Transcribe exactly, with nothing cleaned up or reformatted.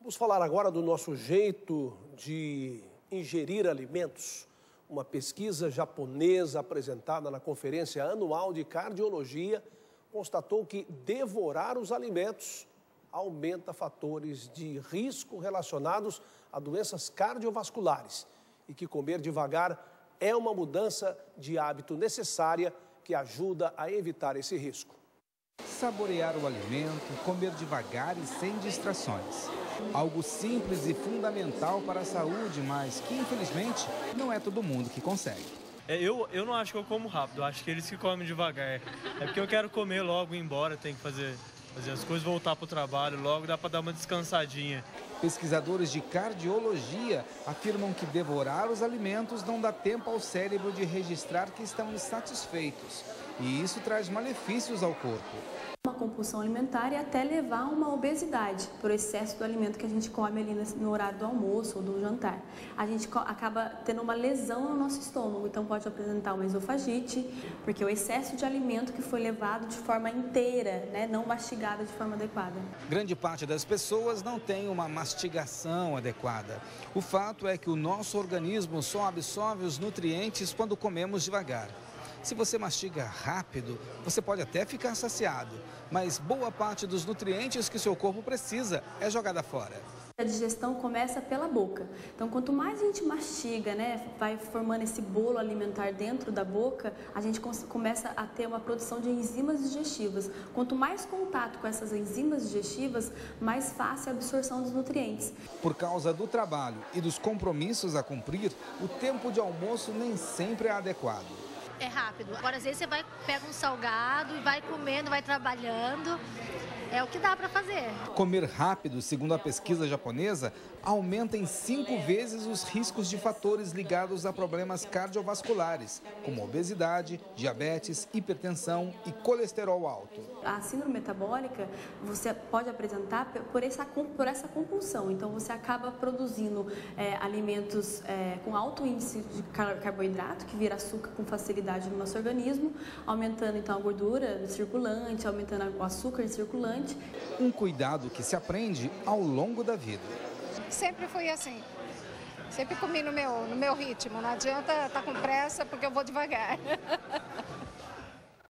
Vamos falar agora do nosso jeito de ingerir alimentos. Uma pesquisa japonesa apresentada na Conferência Anual de Cardiologia constatou que devorar os alimentos aumenta fatores de risco relacionados a doenças cardiovasculares e que comer devagar é uma mudança de hábito necessária que ajuda a evitar esse risco. Saborear o alimento, comer devagar e sem distrações. Algo simples e fundamental para a saúde, mas que infelizmente não é todo mundo que consegue. É, eu, eu não acho que eu como rápido, eu acho que eles que comem devagar. É porque eu quero comer logo, ir embora, tem que fazer, fazer as coisas, voltar para o trabalho logo, dá para dar uma descansadinha. Pesquisadores de cardiologia afirmam que devorar os alimentos não dá tempo ao cérebro de registrar que estão insatisfeitos. E isso traz malefícios ao corpo. Uma compulsão alimentar e até levar a uma obesidade por excesso do alimento que a gente come ali no horário do almoço ou do jantar. A gente acaba tendo uma lesão no nosso estômago, então pode apresentar uma esofagite, porque o excesso de alimento que foi levado de forma inteira, né, não mastigada de forma adequada. Grande parte das pessoas não tem uma mastigação adequada. O fato é que o nosso organismo só absorve os nutrientes quando comemos devagar. Se você mastiga rápido, você pode até ficar saciado, mas boa parte dos nutrientes que seu corpo precisa é jogada fora. A digestão começa pela boca. Então, quanto mais a gente mastiga, né, vai formando esse bolo alimentar dentro da boca, a gente começa a ter uma produção de enzimas digestivas. Quanto mais contato com essas enzimas digestivas, mais fácil a absorção dos nutrientes. Por causa do trabalho e dos compromissos a cumprir, o tempo de almoço nem sempre é adequado. É rápido. Agora, às vezes, você vai, pega um salgado e vai comendo, vai trabalhando. É o que dá para fazer. Comer rápido, segundo a pesquisa japonesa, aumenta em cinco vezes os riscos de fatores ligados a problemas cardiovasculares, como obesidade, diabetes, hipertensão e colesterol alto. A síndrome metabólica você pode apresentar por essa, por essa compulsão. Então, você acaba produzindo é, alimentos é, com alto índice de carboidrato, que vira açúcar com facilidade no nosso organismo, aumentando então a gordura circulante, aumentando o açúcar circulante. Um cuidado que se aprende ao longo da vida. Sempre fui assim, sempre comi no meu, no meu ritmo, não adianta estar com pressa porque eu vou devagar.